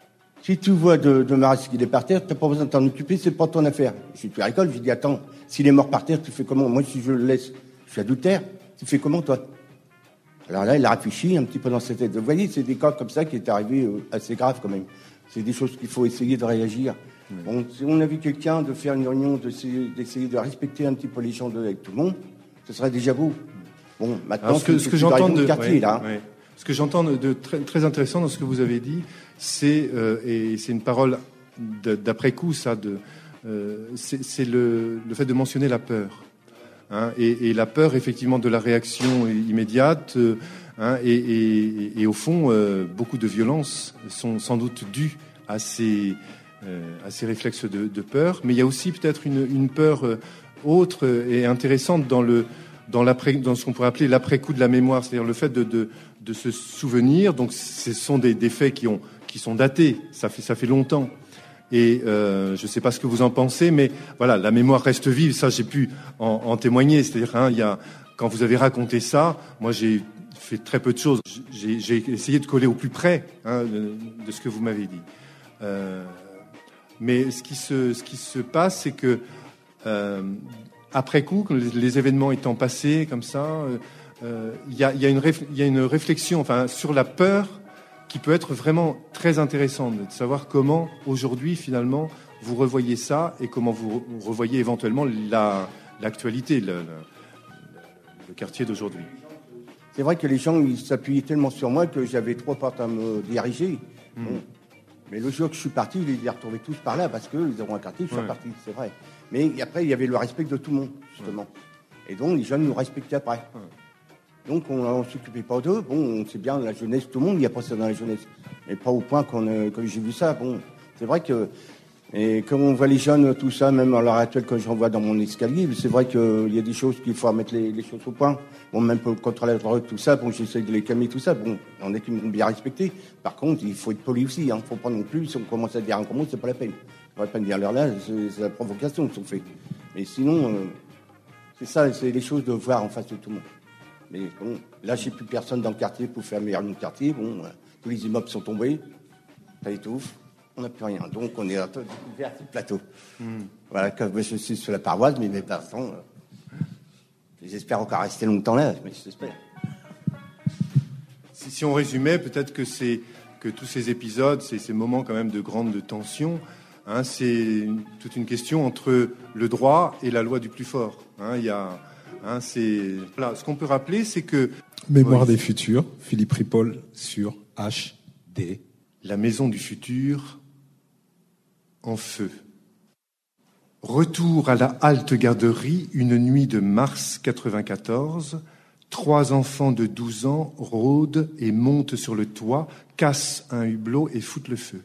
si tu vois de, de Maris qu'il est par terre, tu n'as pas besoin de t'en occuper, c'est pas ton affaire. Je suis tu rigoles, je lui dis, attends, s'il est mort par terre, tu fais comment? Moi, si je le laisse, je suis adultère, tu fais comment, toi? Alors là, il a réfléchi un petit peu dans sa tête. Vous voyez, c'est des cas comme ça qui est arrivé euh, assez graves quand même. C'est des choses qu'il faut essayer de réagir. Oui. Bon, si on a vu quelqu'un de faire une réunion, d'essayer, d'essayer de respecter un petit peu les gens de, avec tout le monde, ce serait déjà beau. Bon, maintenant, Alors, ce que, ce que j'entends de, quartier, ouais, là. ouais. Ce que j'entends de, de très, très intéressant dans ce que vous avez dit, c'est euh, et c'est une parole de, d'après coup, ça, de euh, c'est, c'est le, le fait de mentionner la peur, hein, et, et la peur effectivement de la réaction immédiate, euh, hein, et, et, et au fond, euh, beaucoup de violences sont sans doute dues à ces euh, à ces réflexes de, de peur, mais il y a aussi peut-être une, une peur euh, autre et intéressante dans le dans l'après, dans ce qu'on pourrait appeler l'après-coup de la mémoire, c'est-à-dire le fait de, de, de se souvenir. Donc, ce sont des, des faits qui ont, qui sont datés. Ça fait, ça fait longtemps. Et euh, je ne sais pas ce que vous en pensez, mais voilà, la mémoire reste vive. Ça, j'ai pu en, en témoigner. C'est-à-dire, hein, il y a, quand vous avez raconté ça, moi, j'ai fait très peu de choses. J'ai, j'ai essayé de coller au plus près, hein, de, de ce que vous m'avez dit. Euh, mais ce qui se, ce qui se passe, c'est que euh, après coup, les, les événements étant passés comme ça, il euh, euh, y, a, y, a une réf, y a une réflexion, enfin, sur la peur qui peut être vraiment très intéressante, de savoir comment aujourd'hui finalement vous revoyez ça et comment vous revoyez éventuellement la, l'actualité, le, le, le quartier d'aujourd'hui. C'est vrai que les gens ils s'appuyaient tellement sur moi que j'avais trois portes à me diriger. Mmh. Bon. Mais le jour que je suis parti, je les ai retrouvés tous par là parce qu'ils auront un quartier, je suis ouais. parti, c'est vrai. Mais après, il y avait le respect de tout le monde, justement. Ouais. Et donc, les jeunes nous respectaient après. Ouais. Donc, on ne s'occupait pas d'eux. Bon, c'est bien, la jeunesse, tout le monde, il n'y a pas ça dans la jeunesse. Mais pas au point qu'on, euh, que j'ai vu ça. Bon, c'est vrai que, et comme on voit les jeunes, tout ça, même à l'heure actuelle, quand j'en vois dans mon escalier, c'est vrai qu'il y a des choses qu'il faut mettre les, les choses au point. Bon, même pour contrôler la drogue, tout ça, bon, j'essaie de les calmer, tout ça. Bon, on est qui m'ont bien respecté. Par contre, il faut être poli aussi, hein. Faut pas non plus, si on commence à dire un comment, c'est pas la peine. On va pas dire l'heure là, c'est, c'est la provocation qu'ils ont fait. Mais sinon, euh, c'est ça, c'est les choses de voir en face de tout le monde. Mais bon, là, j'ai plus personne dans le quartier pour faire meilleur dans le quartier. Bon, euh, tous les immeubles sont tombés, ça étouffe, on n'a plus rien. Donc, on est un peu découvert sur le plateau. Mm. Voilà, comme je suis sur la paroisse, mais mes parents, euh, j'espère encore rester longtemps là, mais j'espère. Si, si on résumait, peut-être que c'est que tous ces épisodes, ces, ces moments quand même de grande tension, hein, c'est une, toute une question entre le droit et la loi du plus fort. Hein, il y a Hein, c'est... Voilà, ce qu'on peut rappeler, c'est que... Mémoire oui, des futurs, Philippe Ripoll sur H D. La maison du futur en feu. Retour à la halte garderie, une nuit de mars quatre-vingt-quatorze. Trois enfants de douze ans rôdent et montent sur le toit, cassent un hublot et foutent le feu.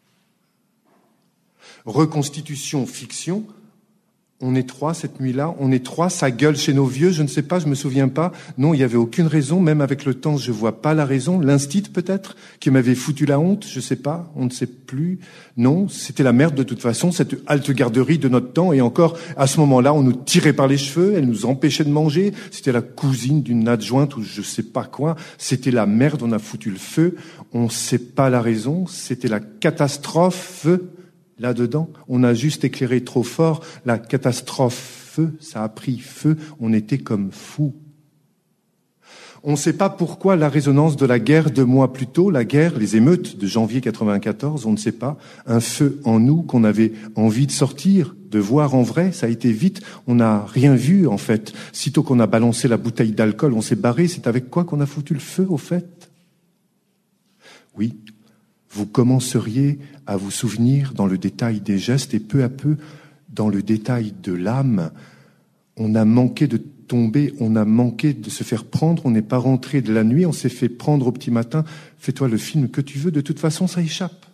Reconstitution fiction. On est trois cette nuit-là, on est trois, ça gueule chez nos vieux, je ne sais pas, je me souviens pas. Non, il n'y avait aucune raison, même avec le temps, je vois pas la raison. L'instit peut-être, qui m'avait foutu la honte, je sais pas, on ne sait plus. Non, c'était la merde de toute façon, cette halte garderie de notre temps, et encore, à ce moment-là, on nous tirait par les cheveux, elle nous empêchait de manger, c'était la cousine d'une adjointe ou je sais pas quoi, c'était la merde, on a foutu le feu, on sait pas la raison, c'était la catastrophe. Là-dedans, on a juste éclairé trop fort, la catastrophe feu, ça a pris feu, on était comme fous. On ne sait pas pourquoi la résonance de la guerre deux mois plus tôt, la guerre, les émeutes de janvier quatre-vingt-quatorze, on ne sait pas, un feu en nous qu'on avait envie de sortir, de voir en vrai, ça a été vite, on n'a rien vu en fait. Sitôt qu'on a balancé la bouteille d'alcool, on s'est barré, c'est avec quoi qu'on a foutu le feu au fait ? Oui. Vous commenceriez à vous souvenir dans le détail des gestes et peu à peu, dans le détail de l'âme, on a manqué de tomber, on a manqué de se faire prendre, on n'est pas rentré de la nuit, on s'est fait prendre au petit matin, fais-toi le film que tu veux, de toute façon ça échappe.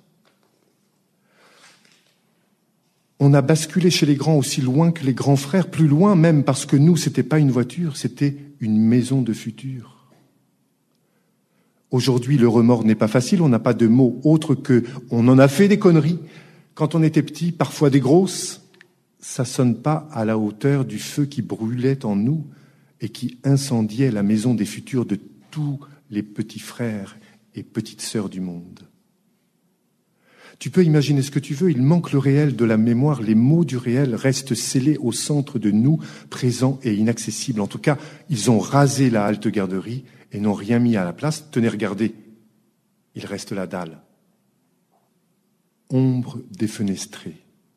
On a basculé chez les grands aussi loin que les grands frères, plus loin même parce que nous, c'était pas une voiture, c'était une maison de futur. Aujourd'hui, le remords n'est pas facile, on n'a pas de mots autres que « on en a fait des conneries ». Quand on était petit, parfois des grosses, ça sonne pas à la hauteur du feu qui brûlait en nous et qui incendiait la maison des futurs de tous les petits frères et petites sœurs du monde. Tu peux imaginer ce que tu veux, il manque le réel de la mémoire, les mots du réel restent scellés au centre de nous, présents et inaccessibles. En tout cas, ils ont rasé la halte garderie et n'ont rien mis à la place. Tenez, regardez, il reste la dalle. Ombre défenestrée.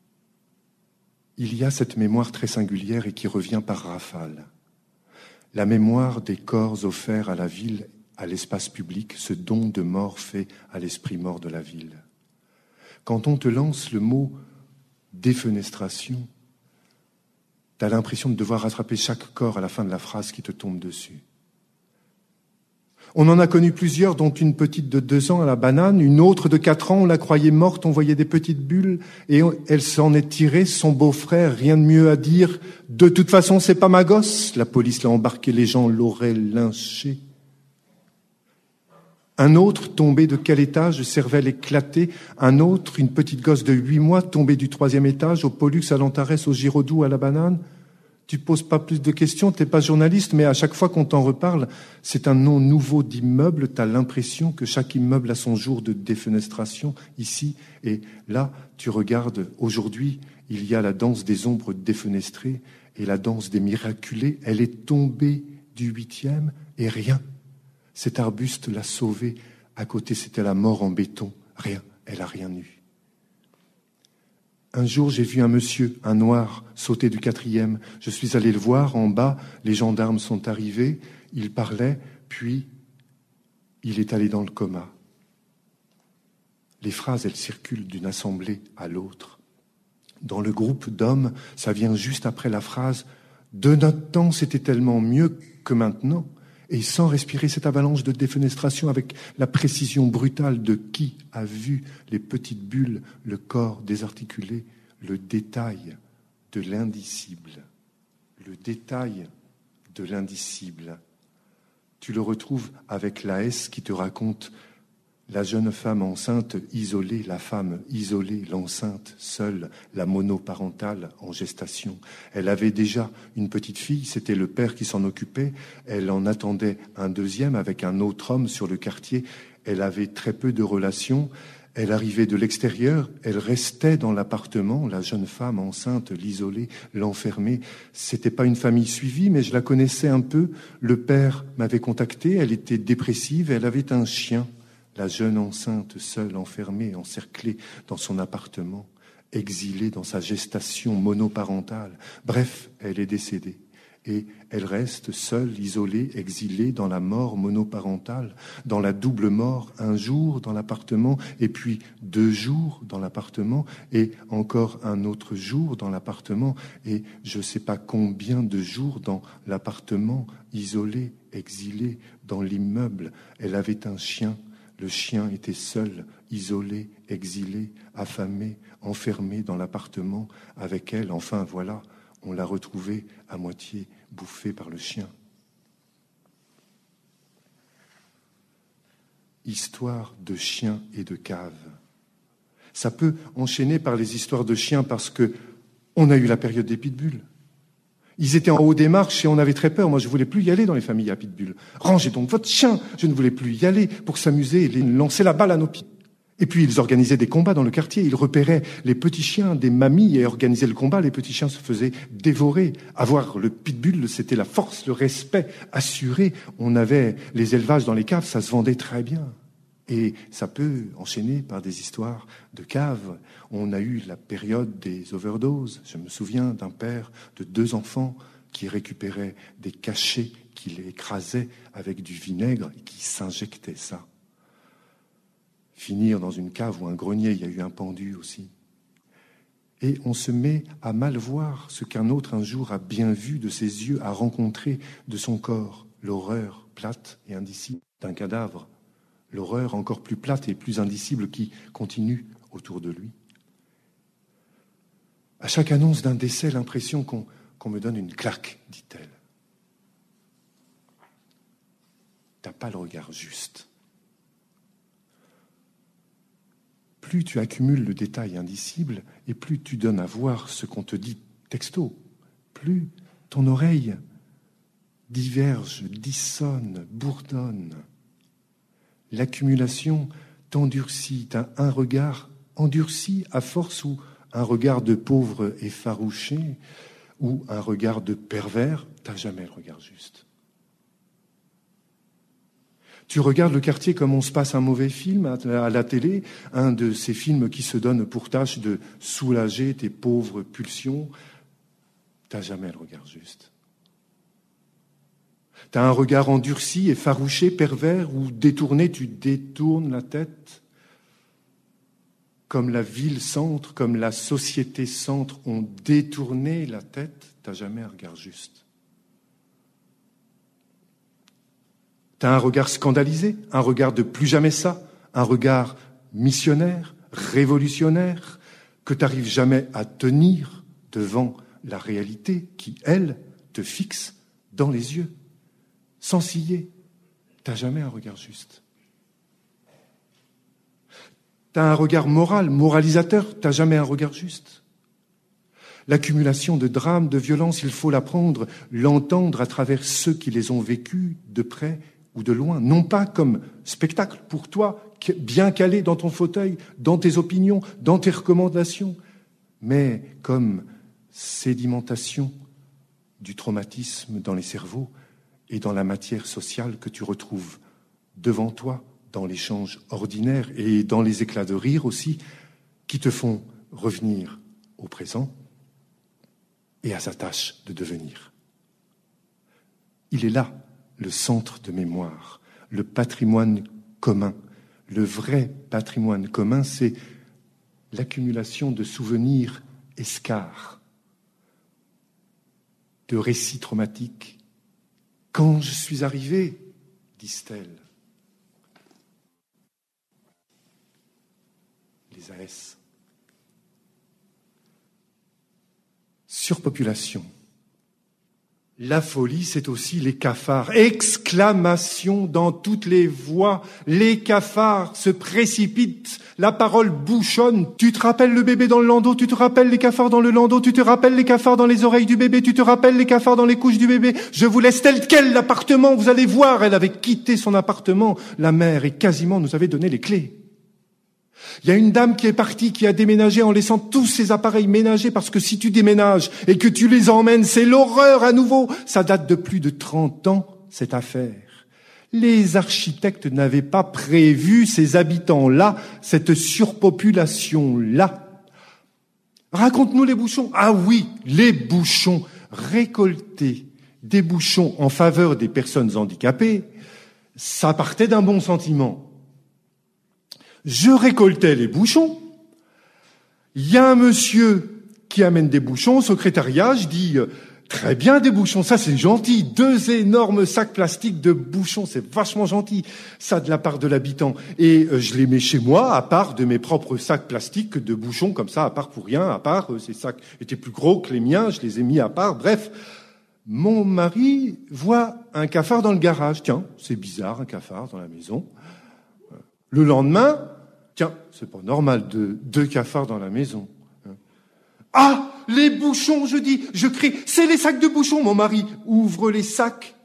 il y a cette mémoire très singulière et qui revient par rafale. La mémoire des corps offerts à la ville, à l'espace public, ce don de mort fait à l'esprit mort de la ville. Quand on te lance le mot « défenestration », tu as l'impression de devoir rattraper chaque corps à la fin de la phrase qui te tombe dessus. On en a connu plusieurs, dont une petite de deux ans à la banane, une autre de quatre ans, on la croyait morte, on voyait des petites bulles, et elle s'en est tirée, son beau-frère, rien de mieux à dire. De toute façon, c'est pas ma gosse. La police l'a embarqué, les gens l'auraient lynché. Un autre tombé de quel étage, cervelle éclatée. Un autre, une petite gosse de huit mois, tombée du troisième étage, au Pollux, à l'Antares, au Giraudoux, à la banane. Tu poses pas plus de questions, t'es pas journaliste, mais à chaque fois qu'on t'en reparle, c'est un nom nouveau d'immeuble. T'as l'impression que chaque immeuble a son jour de défenestration, ici et là. Tu regardes, aujourd'hui, il y a la danse des ombres défenestrées et la danse des miraculés. Elle est tombée du huitième et rien. Cet arbuste l'a sauvée. À côté, c'était la mort en béton. Rien, elle a rien eu. Un jour, j'ai vu un monsieur, un noir, sauter du quatrième. Je suis allé le voir en bas. Les gendarmes sont arrivés. Il parlait, puis il est allé dans le coma. Les phrases, elles circulent d'une assemblée à l'autre. Dans le groupe d'hommes, ça vient juste après la phrase « De notre temps, c'était tellement mieux que maintenant ». Et sans respirer cette avalanche de défenestration avec la précision brutale de qui a vu les petites bulles, le corps désarticulé, le détail de l'indicible. Le détail de l'indicible. Tu le retrouves avec la S qui te raconte la jeune femme enceinte isolée, la femme isolée, l'enceinte seule, la monoparentale en gestation. Elle avait déjà une petite fille, c'était le père qui s'en occupait. Elle en attendait un deuxième avec un autre homme sur le quartier. Elle avait très peu de relations. Elle arrivait de l'extérieur, elle restait dans l'appartement, la jeune femme enceinte, l'isolée, l'enfermée. C'était pas une famille suivie, mais je la connaissais un peu. Le père m'avait contacté, elle était dépressive, elle avait un chien. La jeune enceinte, seule, enfermée, encerclée dans son appartement, exilée dans sa gestation monoparentale. Bref, elle est décédée. Et elle reste seule, isolée, exilée dans la mort monoparentale, dans la double mort, un jour dans l'appartement, et puis deux jours dans l'appartement, et encore un autre jour dans l'appartement, et je ne sais pas combien de jours dans l'appartement, isolée, exilée, dans l'immeuble. Elle avait un chien. Le chien était seul, isolé, exilé, affamé, enfermé dans l'appartement avec elle. Enfin, voilà, on l'a retrouvé à moitié bouffé par le chien. Histoire de chiens et de caves. Ça peut enchaîner par les histoires de chiens parce que on a eu la période des pitbulls. Ils étaient en haut des marches et on avait très peur. Moi, je ne voulais plus y aller dans les familles à pitbull. Rangez donc votre chien. Je ne voulais plus y aller pour s'amuser et lancer la balle à nos pieds. Et puis, ils organisaient des combats dans le quartier. Ils repéraient les petits chiens des mamies et organisaient le combat. Les petits chiens se faisaient dévorer. Avoir le pitbull, c'était la force, le respect assuré. On avait les élevages dans les caves, ça se vendait très bien. Et ça peut enchaîner par des histoires de caves. On a eu la période des overdoses. Je me souviens d'un père de deux enfants qui récupérait des cachets, qui les écrasait avec du vinaigre et qui s'injectait ça. Finir dans une cave ou un grenier, il y a eu un pendu aussi. Et on se met à mal voir ce qu'un autre un jour a bien vu de ses yeux, a rencontré de son corps, l'horreur plate et indicible d'un cadavre. L'horreur encore plus plate et plus indicible qui continue autour de lui. À chaque annonce d'un décès, l'impression qu'on, qu'on me donne une claque, dit-elle. T'as pas le regard juste. Plus tu accumules le détail indicible et plus tu donnes à voir ce qu'on te dit texto, plus ton oreille diverge, dissonne, bourdonne. L'accumulation t'endurcit, t'as un regard endurci à force ou un regard de pauvre effarouché ou un regard de pervers, t'as jamais le regard juste. Tu regardes le quartier comme on se passe un mauvais film à la télé, un de ces films qui se donnent pour tâche de soulager tes pauvres pulsions. T'as jamais le regard juste. T'as un regard endurci, effarouché, pervers, ou détourné, tu détournes la tête. Comme la ville-centre, comme la société-centre ont détourné la tête, t'as jamais un regard juste. T'as un regard scandalisé, un regard de plus jamais ça, un regard missionnaire, révolutionnaire, que t'arrives jamais à tenir devant la réalité qui, elle, te fixe dans les yeux, sans ciller. T'as jamais un regard juste. T'as un regard moral, moralisateur, t'as jamais un regard juste. L'accumulation de drames, de violences, il faut l'apprendre, l'entendre à travers ceux qui les ont vécus de près ou de loin, non pas comme spectacle pour toi, bien calé dans ton fauteuil, dans tes opinions, dans tes recommandations, mais comme sédimentation du traumatisme dans les cerveaux et dans la matière sociale que tu retrouves devant toi, dans l'échange ordinaire et dans les éclats de rire aussi, qui te font revenir au présent et à sa tâche de devenir. Il est là, le centre de mémoire, le patrimoine commun. Le vrai patrimoine commun, c'est l'accumulation de souvenirs escarres, de récits traumatiques. Quand je suis arrivée, disent-elles, les A S. Surpopulation. La folie, c'est aussi les cafards. Exclamation dans toutes les voix. Les cafards se précipitent. La parole bouchonne. Tu te rappelles le bébé dans le landau, tu te rappelles les cafards dans le landau, tu te rappelles les cafards dans les oreilles du bébé, tu te rappelles les cafards dans les couches du bébé. Je vous laisse tel quel l'appartement. Vous allez voir, elle avait quitté son appartement, la mère, et quasiment nous avait donné les clés. Il y a une dame qui est partie, qui a déménagé en laissant tous ses appareils ménagers, parce que si tu déménages et que tu les emmènes, c'est l'horreur à nouveau. Ça date de plus de trente ans, cette affaire. Les architectes n'avaient pas prévu ces habitants-là, cette surpopulation-là. Raconte-nous les bouchons. Ah oui, les bouchons. Récolter des bouchons en faveur des personnes handicapées, ça partait d'un bon sentiment. Je récoltais les bouchons. Il y a un monsieur qui amène des bouchons au secrétariat. Je dis, très bien des bouchons, ça c'est gentil. Deux énormes sacs plastiques de bouchons, c'est vachement gentil. Ça de la part de l'habitant. Et je les mets chez moi, à part de mes propres sacs plastiques de bouchons, comme ça, à part pour rien, à part, ces sacs étaient plus gros que les miens, je les ai mis à part. Bref, mon mari voit un cafard dans le garage. Tiens, c'est bizarre, un cafard dans la maison. Le lendemain, tiens, c'est pas normal de deux cafards dans la maison. Ah, les bouchons, je dis, je crie, c'est les sacs de bouchons. Mon mari ouvre les sacs.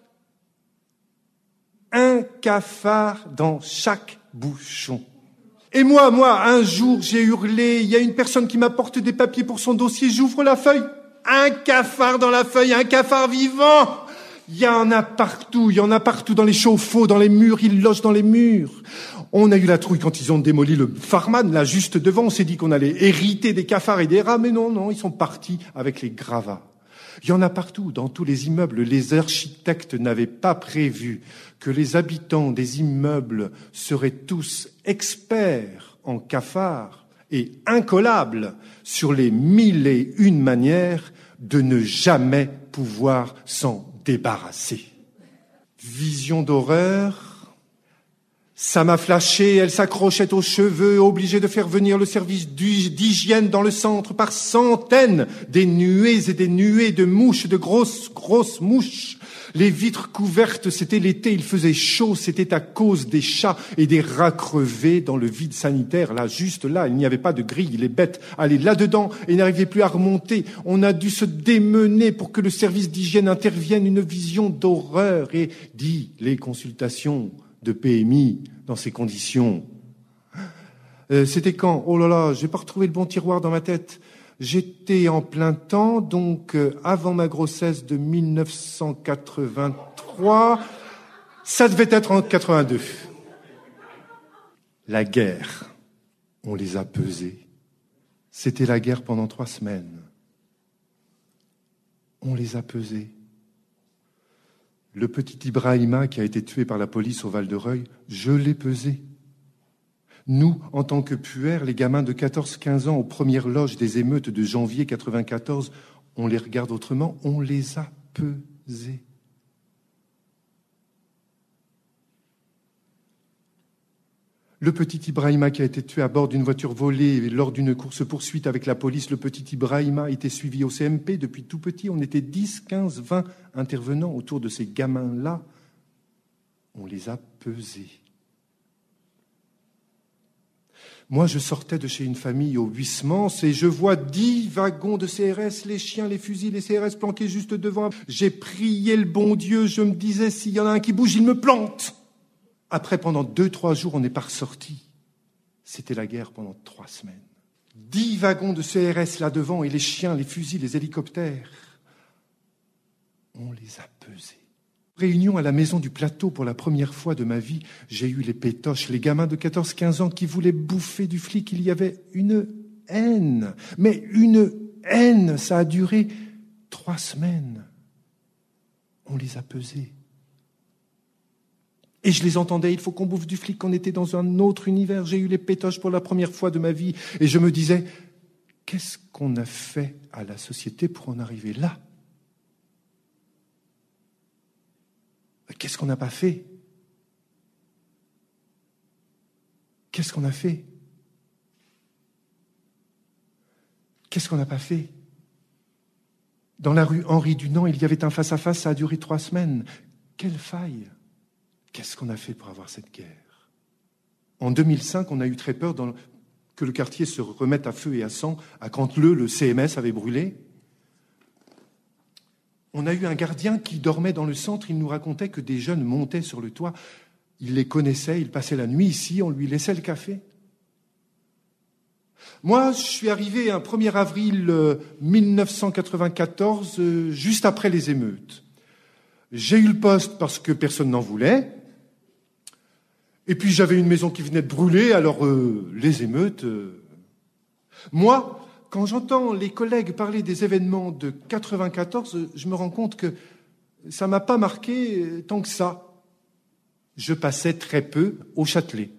Un cafard dans chaque bouchon. Et moi, moi, un jour, j'ai hurlé, il y a une personne qui m'apporte des papiers pour son dossier, j'ouvre la feuille. Un cafard dans la feuille, un cafard vivant. Il y en a partout, il y en a partout dans les chauffe-eau, dans les murs, ils logent dans les murs. On a eu la trouille quand ils ont démoli le Farman, là, juste devant. On s'est dit qu'on allait hériter des cafards et des rats, mais non, non, ils sont partis avec les gravats. Il y en a partout, dans tous les immeubles. Les architectes n'avaient pas prévu que les habitants des immeubles seraient tous experts en cafards et incollables sur les mille et une manières de ne jamais pouvoir s'en débarrasser. Vision d'horreur. Ça m'a flashé, elle s'accrochait aux cheveux, obligée de faire venir le service d'hygiène dans le centre par centaines, des nuées et des nuées de mouches, de grosses, grosses mouches. Les vitres couvertes, c'était l'été, il faisait chaud, c'était à cause des chats et des rats crevés dans le vide sanitaire. Là, juste là, il n'y avait pas de grille, les bêtes allaient là-dedans et n'arrivaient plus à remonter. On a dû se démener pour que le service d'hygiène intervienne, une vision d'horreur et dit les consultations de P M I dans ces conditions. Euh, c'était quand? Oh là là, j'ai pas retrouvé le bon tiroir dans ma tête. J'étais en plein temps, donc euh, avant ma grossesse de mille neuf cent quatre-vingt-trois. Ça devait être en quatre-vingt-deux. La guerre, on les a pesés. C'était la guerre pendant trois semaines. On les a pesés. Le petit Ibrahima qui a été tué par la police au Val-de-Reuil, je l'ai pesé. Nous, en tant que puères, les gamins de quatorze quinze ans aux premières loges des émeutes de janvier quatre-vingt-quatorze, on les regarde autrement, on les a pesés. Le petit Ibrahima qui a été tué à bord d'une voiture volée lors d'une course-poursuite avec la police, le petit Ibrahima a été suivi au C M P depuis tout petit. On était dix, quinze, vingt intervenants autour de ces gamins-là. On les a pesés. Moi, je sortais de chez une famille au Huysmans et je vois dix wagons de C R S, les chiens, les fusils, les C R S planqués juste devant. J'ai prié le bon Dieu, je me disais, s'il y en a un qui bouge, il me plante. Après, pendant deux, trois jours, on n'est pas ressorti. C'était la guerre pendant trois semaines. Dix wagons de C R S là devant et les chiens, les fusils, les hélicoptères. On les a pesés. Réunion à la maison du plateau pour la première fois de ma vie. J'ai eu les pétoches, les gamins de quatorze quinze ans qui voulaient bouffer du flic. Il y avait une haine. Mais une haine, ça a duré trois semaines. On les a pesés. Et je les entendais, il faut qu'on bouffe du flic, qu'on était dans un autre univers. J'ai eu les pétoches pour la première fois de ma vie. Et je me disais, qu'est-ce qu'on a fait à la société pour en arriver là? Qu'est-ce qu'on n'a pas fait? Qu'est-ce qu'on a fait? Qu'est-ce qu'on n'a pas fait? Dans la rue Henri Dunant, il y avait un face-à-face, ça a duré trois semaines. Quelle faille! Qu'est-ce qu'on a fait pour avoir cette guerre? En deux mille cinq, on a eu très peur dans, que le quartier se remette à feu et à sang, à Canteleu, le C M S avait brûlé. On a eu un gardien qui dormait dans le centre, il nous racontait que des jeunes montaient sur le toit, il les connaissait, il passait la nuit ici, on lui laissait le café. Moi, je suis arrivé un premier avril mille neuf cent quatre-vingt-quatorze, juste après les émeutes. J'ai eu le poste parce que personne n'en voulait. Et puis j'avais une maison qui venait de brûler, alors euh, les émeutes... Euh... Moi, quand j'entends les collègues parler des événements de quatre-vingt-quatorze, je me rends compte que ça ne m'a pas marqué tant que ça. Je passais très peu au Châtelet.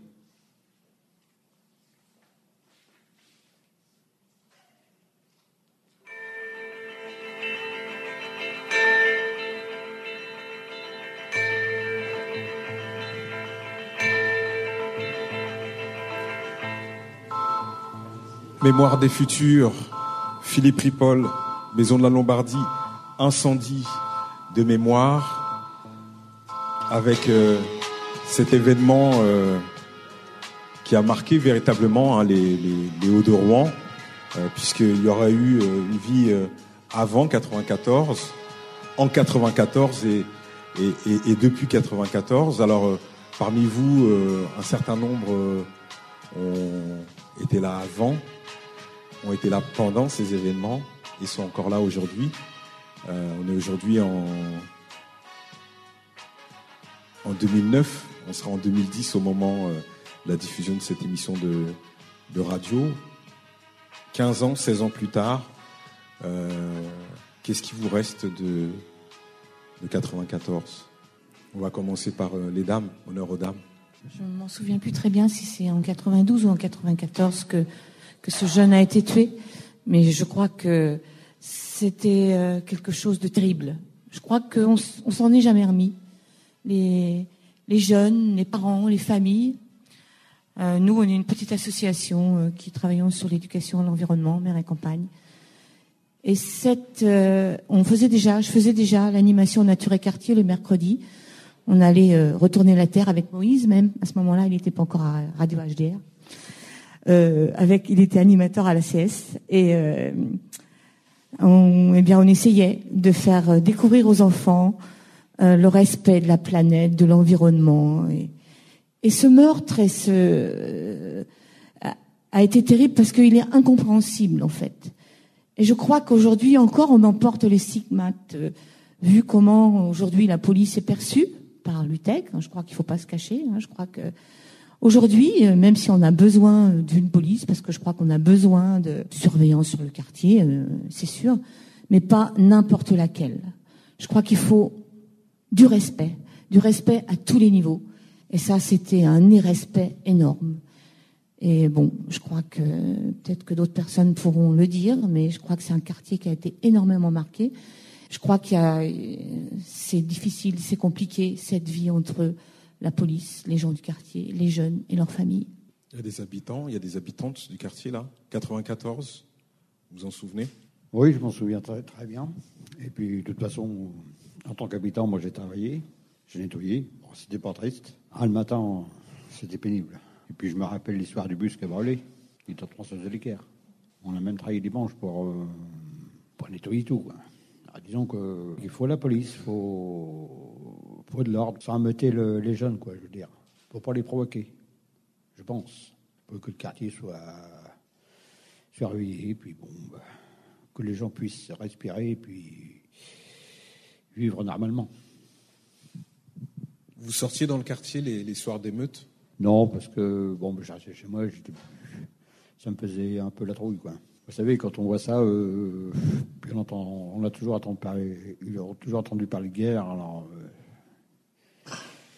Mémoire des futurs, Philippe Ripoll, Maison de la Lombardie, incendie de mémoire, avec euh, cet événement euh, qui a marqué véritablement hein, les, les, les Hauts-de-Rouen, euh, puisqu'il y aura eu euh, une vie euh, avant quatre-vingt-quatorze, en quatre-vingt-quatorze et, et, et, et depuis quatre-vingt-quatorze. Alors, euh, parmi vous, euh, un certain nombre euh, ont été là avant, ont été là pendant ces événements et sont encore là aujourd'hui. Euh, on est aujourd'hui en, en deux mille neuf, on sera en deux mille dix au moment euh, de la diffusion de cette émission de, de radio. quinze ans, seize ans plus tard, euh, qu'est-ce qui vous reste de, de quatre-vingt-quatorze? On va commencer par euh, les dames, honneur aux dames. Je ne m'en souviens plus très bien si c'est en quatre-vingt-douze ou en quatre-vingt-quatorze que que ce jeune a été tué, mais je crois que c'était euh, quelque chose de terrible. Je crois qu'on on s'en est jamais remis. Les, les jeunes, les parents, les familles. Euh, nous, on est une petite association euh, qui travaillons sur l'éducation à l'environnement, mère et campagne. Et cette, euh, on faisait déjà, je faisais déjà l'animation Nature et Quartier le mercredi. On allait euh, retourner la terre avec Moïse, même à ce moment-là, il n'était pas encore à Radio H D R. Euh, avec, il était animateur à la C S et euh, on, eh bien, on essayait de faire découvrir aux enfants euh, le respect de la planète, de l'environnement. Et, et ce meurtre et ce, euh, a, a été terrible parce qu'il est incompréhensible en fait. Et je crois qu'aujourd'hui encore, on en porte les stigmates, euh, vu comment aujourd'hui la police est perçue. par l'U T E C. Je crois qu'il ne faut pas se cacher. Je crois que aujourd'hui, même si on a besoin d'une police, parce que je crois qu'on a besoin de surveillance sur le quartier, c'est sûr, mais pas n'importe laquelle. Je crois qu'il faut du respect, du respect à tous les niveaux. Et ça, c'était un irrespect énorme. Et bon, je crois que peut-être que d'autres personnes pourront le dire, mais je crois que c'est un quartier qui a été énormément marqué. Je crois qu'il y a, c'est difficile, c'est compliqué, cette vie entre la police, les gens du quartier, les jeunes et leurs familles. Il y a des habitants, il y a des habitantes du quartier là, quatre-vingt-quatorze, vous vous en souvenez? Oui, je m'en souviens très, très bien. Et puis, de toute façon, en tant qu'habitant, moi j'ai travaillé, j'ai nettoyé. Bon, c'était pas triste. Ah, le matin, c'était pénible. Et puis je me rappelle l'histoire du bus qui a brûlé. Il était en transfert de l'équerre. On a même travaillé dimanche pour, euh, pour nettoyer tout. Quoi. Alors, disons qu'il faut la police, il faut, faut de l'ordre, sans mettre le, les jeunes, quoi, je veux dire. Il ne faut pas les provoquer, je pense. Pour que le quartier soit surveillé, puis bon, bah, que les gens puissent respirer et puis vivre normalement. Vous sortiez dans le quartier les, les soirs d'émeute? Non, parce que bon, ben, chez moi, j'étais, ça me faisait un peu la trouille, quoi. Vous savez, quand on voit ça, euh, puis on, entend, on a toujours entendu parler, on a toujours entendu parler de guerre, alors euh,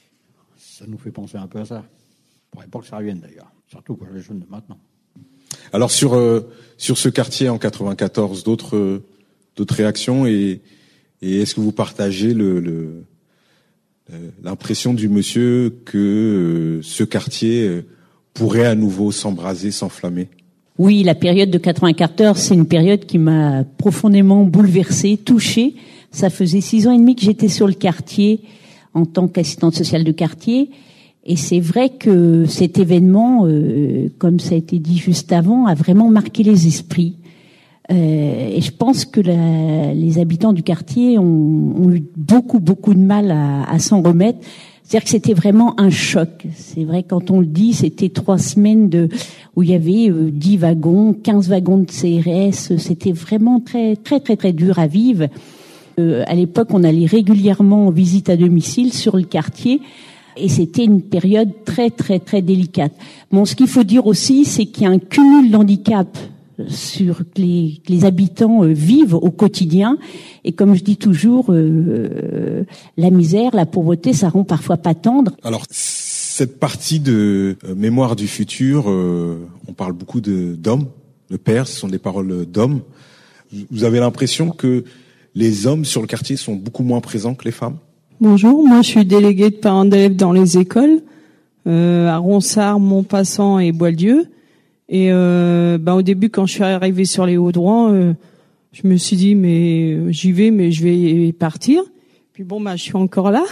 ça nous fait penser un peu à ça. Il ne faudrait pas que ça revienne d'ailleurs, surtout pour les jeunes de maintenant. Alors sur euh, sur ce quartier en quatre-vingt-quatorze, d'autres euh, d'autres réactions et, et est-ce que vous partagez le, le euh, l'impression du monsieur que euh, ce quartier euh, pourrait à nouveau s'embraser, s'enflammer? Oui, la période de quatre-vingt-quatorze, c'est une période qui m'a profondément bouleversée, touchée. Ça faisait six ans et demi que j'étais sur le quartier en tant qu'assistante sociale de quartier. Et c'est vrai que cet événement, euh, comme ça a été dit juste avant, a vraiment marqué les esprits. Euh, et je pense que la, les habitants du quartier ont, ont eu beaucoup, beaucoup de mal à, à s'en remettre. C'est-à-dire que c'était vraiment un choc. C'est vrai, quand on le dit, c'était trois semaines de où il y avait euh, dix wagons, quinze wagons de C R S. C'était vraiment très, très, très, très dur à vivre. Euh, à l'époque, on allait régulièrement en visite à domicile sur le quartier. Et c'était une période très, très, très délicate. Bon, ce qu'il faut dire aussi, c'est qu'il y a un cumul d'handicap sur que les, que les habitants euh, vivent au quotidien. Et comme je dis toujours, euh, la misère, la pauvreté, ça rend parfois pas tendre. Alors, cette partie de euh, Mémoire du futur, euh, on parle beaucoup de, d'hommes, de pères, ce sont des paroles d'hommes. Vous avez l'impression que les hommes sur le quartier sont beaucoup moins présents que les femmes? Bonjour, moi je suis déléguée de parents d'élèves dans les écoles, euh, à Ronsard, Montpassant et Boieldieu. Et euh, ben, au début, quand je suis arrivée sur les Hauts-de-Rouen, euh, je me suis dit, mais j'y vais, mais je vais partir. Puis bon, ben, je suis encore là.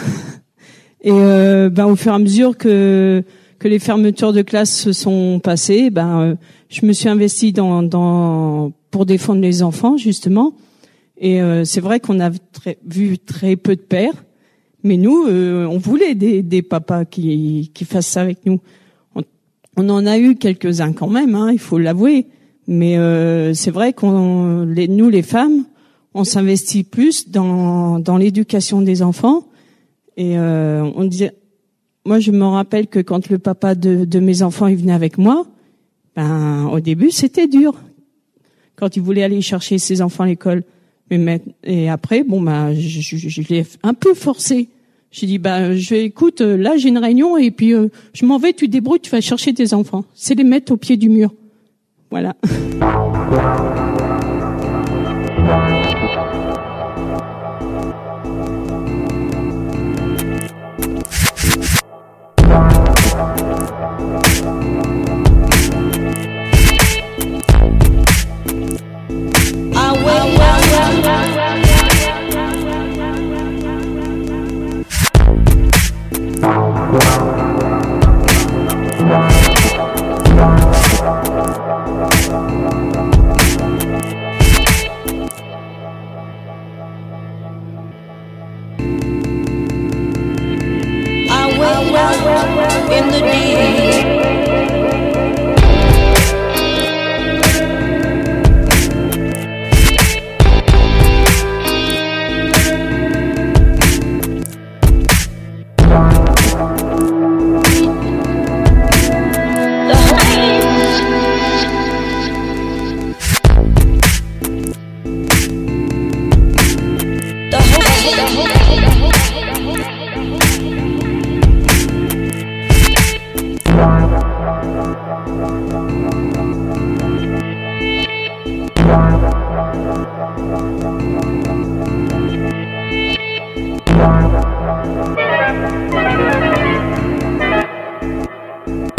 Et euh, ben, au fur et à mesure que que les fermetures de classe se sont passées, ben, euh, je me suis investie dans, dans pour défendre les enfants, justement. Et euh, c'est vrai qu'on a très, vu très peu de pères. Mais nous, euh, on voulait des, des papas qui, qui fassent ça avec nous. On, on en a eu quelques-uns quand même, hein, il faut l'avouer. Mais euh, c'est vrai qu'on, les, nous, les femmes, on s'investit plus dans, dans l'éducation des enfants. Et euh, on disait, moi, je me rappelle que quand le papa de, de mes enfants il venait avec moi, ben, au début, c'était dur. Quand il voulait aller chercher ses enfants à l'école. Mais et après, bon bah, je, je, je l'ai un peu forcé. J'ai dit bah, je écoute, là j'ai une réunion et puis euh, je m'en vais, tu te débrouilles, tu vas chercher tes enfants. C'est les mettre au pied du mur. Voilà.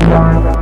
Bye.